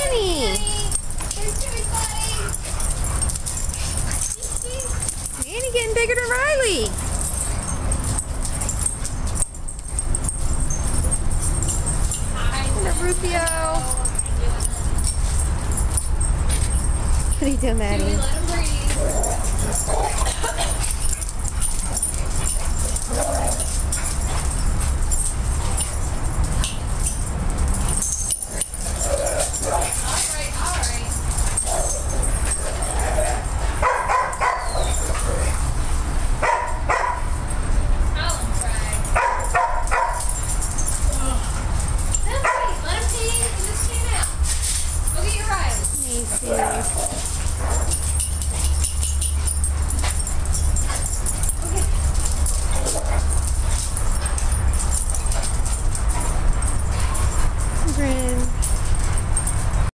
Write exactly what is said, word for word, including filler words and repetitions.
Manny. Manny getting bigger than Ryleigh. Hello, Rufio. What are you doing, Maddie? Chewy, let him breathe. Me too.